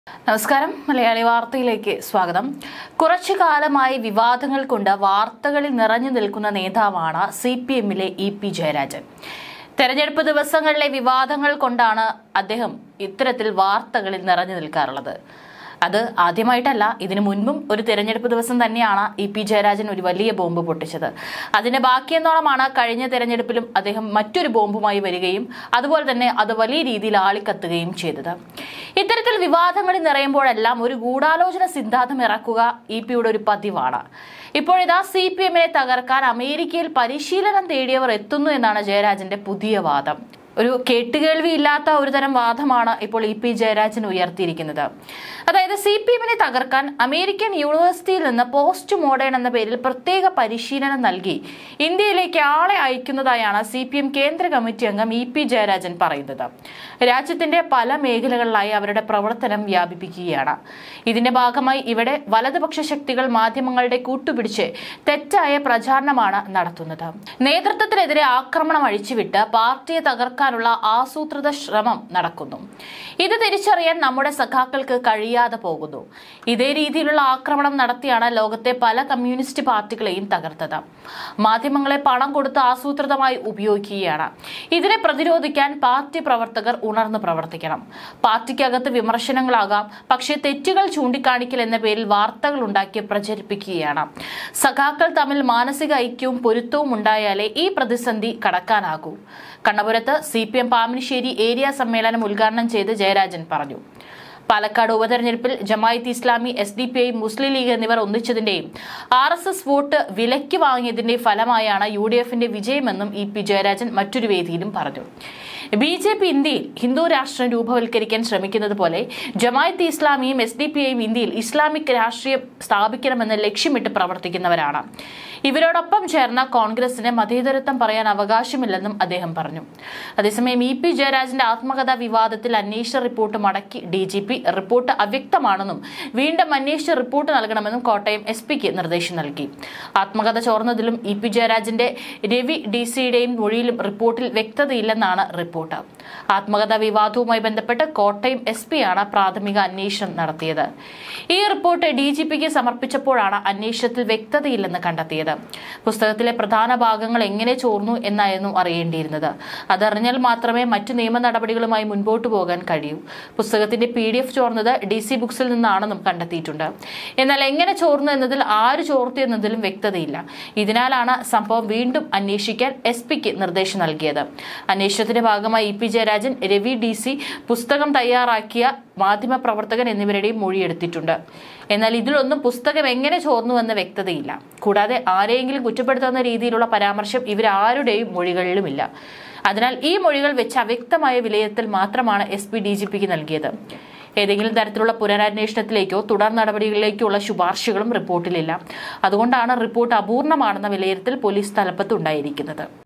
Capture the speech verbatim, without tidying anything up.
നമസ്കാരം മലയാളി വാർത്തയിലേക്ക് സ്വാഗതം. കുറച്ചു കാലമായി വിവാദങ്ങൾ കൊണ്ട് വാർത്തകളിൽ നിറഞ്ഞു നിൽക്കുന്ന നേതാവാണ് സി പി എമ്മിലെ ഇ പി ജയരാജൻ. തെരഞ്ഞെടുപ്പ് ദിവസങ്ങളിലെ വിവാദങ്ങൾ കൊണ്ടാണ് അദ്ദേഹം ഇത്തരത്തിൽ വാർത്തകളിൽ നിറഞ്ഞു നിൽക്കാറുള്ളത്. അത് ആദ്യമായിട്ടല്ല, ഇതിനു മുൻപും ഒരു തെരഞ്ഞെടുപ്പ് ദിവസം തന്നെയാണ് ഇ പി ജയരാജൻ ഒരു വലിയ ബോംബ് പൊട്ടിച്ചത്. അതിന്റെ ബാക്കിയെന്നോണമാണ് കഴിഞ്ഞ തെരഞ്ഞെടുപ്പിലും അദ്ദേഹം മറ്റൊരു ബോംബുമായി വരികയും അതുപോലെ തന്നെ അത് വലിയ രീതിയിൽ ആളിക്കത്തുകയും ചെയ്തത്. ഇത്തരത്തിൽ വിവാദങ്ങളിൽ നിറയുമ്പോഴെല്ലാം ഒരു ഗൂഢാലോചന സിദ്ധാന്തം ഇറക്കുക ഇ പിയുടെ ഒരു പതിവാണ്. ഇപ്പോഴിതാ സി പി എമ്മിനെ തകർക്കാൻ അമേരിക്കയിൽ പരിശീലനം തേടിയവർ എത്തുന്നു എന്നാണ് ജയരാജന്റെ പുതിയ വാദം. ഒരു കേട്ടുകേൾവിയില്ലാത്ത ഒരു തരം വാദമാണ് ഇപ്പോൾ ഇ പി ജയരാജൻ ഉയർത്തിയിരിക്കുന്നത്. അതായത് സി പി എമ്മിനെ തകർക്കാൻ അമേരിക്കൻ യൂണിവേഴ്സിറ്റിയിൽ നിന്ന് പോസ്റ്റ് മോഡേൺ എന്ന പേരിൽ പ്രത്യേക പരിശീലനം നൽകി ഇന്ത്യയിലേക്ക് ആളെ അയക്കുന്നതായാണ് സി പി എം കേന്ദ്ര കമ്മിറ്റി അംഗം ഇ പി ജയരാജൻ പറയുന്നത്. രാജ്യത്തിന്റെ പല മേഖലകളിലായി അവരുടെ പ്രവർത്തനം വ്യാപിപ്പിക്കുകയാണ്. ഇതിന്റെ ഭാഗമായി ഇവിടെ വലതുപക്ഷ ശക്തികൾ മാധ്യമങ്ങളുടെ കൂട്ടുപിടിച്ച് തെറ്റായ പ്രചാരണമാണ് നടത്തുന്നത്. നേതൃത്വത്തിനെതിരെ ആക്രമണം അഴിച്ചുവിട്ട് പാർട്ടിയെ തകർക്കാനുള്ള ആസൂത്രിത ശ്രമം നടക്കുന്നു. ഇത് തിരിച്ചറിയാൻ നമ്മുടെ സഖാക്കൾക്ക് കഴിയാതെ പോകുന്നു. ഇതേ രീതിയിലുള്ള ആക്രമണം നടത്തിയാണ് ലോകത്തെ പല കമ്മ്യൂണിസ്റ്റ് പാർട്ടികളെയും തകർത്തത്. മാധ്യമങ്ങളെ പണം കൊടുത്ത് ആസൂത്രിതമായി ഉപയോഗിക്കുകയാണ്. ഇതിനെ പ്രതിരോധിക്കാൻ പാർട്ടി പ്രവർത്തകർ ഉണർന്നു പ്രവർത്തിക്കണം. പാർട്ടിക്കകത്ത് വിമർശനങ്ങളാകാം, പക്ഷേ തെറ്റുകൾ ചൂണ്ടിക്കാണിക്കൽ എന്ന പേരിൽ വാർത്തകൾ ഉണ്ടാക്കി പ്രചരിപ്പിക്കുകയാണ്. സഖാക്കൾ തമ്മിൽ മാനസിക ഐക്യവും പൊരുത്തവും ഉണ്ടായാലേ ഈ പ്രതിസന്ധി കടക്കാനാകൂ. കണ്ണപുരത്ത് C P M Pamanisseri area സമ്മേളനം ഉദ്ഘാടനം ചെയ്ത് ജയരാജൻ പറഞ്ഞു. പാലക്കാട് ഉപതെരഞ്ഞെടുപ്പിൽ Jamaat Islami, S D P I, Muslim League എന്നിവർ ഒന്നിച്ചതിന്റെയും ആർ എസ് എസ് വോട്ട് വിലയ്ക്ക് വാങ്ങിയതിന്റെയും ഫലമായാണ് യു ഡി എഫിന്റെ വിജയമെന്നും ഇ പി ജയരാജൻ മറ്റൊരു വേദിയിലും പറഞ്ഞു. ബി ജെ പി ഇന്ത്യയിൽ ഹിന്ദു രാഷ്ട്രം രൂപവൽക്കരിക്കാൻ ശ്രമിക്കുന്നത് പോലെ ജമായത്ത് ഇസ്ലാമിയും എസ് ഡി പി ഐയും ഇന്ത്യയിൽ ഇസ്ലാമിക് രാഷ്ട്രീയം സ്ഥാപിക്കണമെന്ന് ലക്ഷ്യമിട്ട് പ്രവർത്തിക്കുന്നവരാണ്. ഇവരോടൊപ്പം ചേർന്ന കോൺഗ്രസിന് മതേതരത്വം പറയാൻ അവകാശമില്ലെന്നും അദ്ദേഹം പറഞ്ഞു. അതേസമയം ഇ പി ജയരാജന്റെ ആത്മകഥാ വിവാദത്തിൽ അന്വേഷണ റിപ്പോർട്ട് മടക്കി ഡി ജി പി. റിപ്പോർട്ട് അവ്യക്തമാണെന്നും വീണ്ടും അന്വേഷിച്ച റിപ്പോർട്ട് നൽകണമെന്നും കോട്ടയം എസ് പിക്ക് നിർദ്ദേശം നൽകി. ആത്മകഥ ചോർന്നതിലും ഇ പി ജയരാജന്റെ രവി ഡി സിയുടെയും മൊഴിയിലും റിപ്പോർട്ടിൽ വ്യക്തതയില്ലെന്നാണ് റിപ്പോർട്ട്. ആത്മകഥാ വിവാദവുമായി ബന്ധപ്പെട്ട് കോട്ടയം എസ് പിയാണ് പ്രാഥമിക അന്വേഷണം നടത്തിയത്. ഈ റിപ്പോർട്ട് ഡി ജി പിക്ക് സമർപ്പിച്ചപ്പോഴാണ് അന്വേഷണത്തിൽ വ്യക്തതയില്ലെന്ന് കണ്ടെത്തിയത്. പുസ്തകത്തിലെ പ്രധാന ഭാഗങ്ങൾ എങ്ങനെ ചോർന്നു എന്നായിരുന്നു അറിയേണ്ടിയിരുന്നത്. അതറിഞ്ഞാൽ മാത്രമേ മറ്റു നിയമ നടപടികളുമായി മുൻപോട്ട് പോകാൻ കഴിയൂ. പുസ്തകത്തിന്റെ പി ഡി എഫ് ചോർന്നത് ഡി സി ബുക്സിൽ നിന്നാണെന്നും കണ്ടെത്തിയിട്ടുണ്ട്. എന്നാൽ എങ്ങനെ ചോർന്നു എന്നതിൽ, ആര് ചോർത്തി എന്നതിലും വ്യക്തതയില്ല. ഇതിനാലാണ് സംഭവം വീണ്ടും അന്വേഷിക്കാൻ എസ് പിക്ക് നിർദ്ദേശം നൽകിയത്. അന്വേഷണത്തിന്റെ ഭാഗമായി E P Jayarajan, Ravi D C, പുസ്തകം തയ്യാറാക്കിയ മാധ്യമ പ്രവർത്തകൻ എന്നിവരുടെയും മൊഴിയെടുത്തിട്ടുണ്ട്. എന്നാൽ ഇതിലൊന്നും പുസ്തകം എങ്ങനെ ചോർന്നുവെന്ന് വ്യക്തതയില്ല. കൂടാതെ ആരെയെങ്കിലും കുറ്റപ്പെടുത്തുന്ന രീതിയിലുള്ള പരാമർശം ഇവരാരുടെയും മൊഴികളിലുമില്ല. അതിനാൽ ഈ മൊഴികൾ വെച്ച് അവ്യക്തമായ വിലയിരുത്തൽ മാത്രമാണ് എസ് പി ഡി ജി പിക്ക് നൽകിയത്. ഏതെങ്കിലും തരത്തിലുള്ള പുനരന്വേഷണത്തിലേക്കോ തുടർ നടപടികളിലേക്കോ ഉള്ള ശുപാർശകളും റിപ്പോർട്ടിലില്ല. അതുകൊണ്ടാണ് റിപ്പോർട്ട് അപൂർണമാണെന്ന വിലയിരുത്തൽ പോലീസ് തലപ്പത്തുണ്ടായിരിക്കുന്നത്.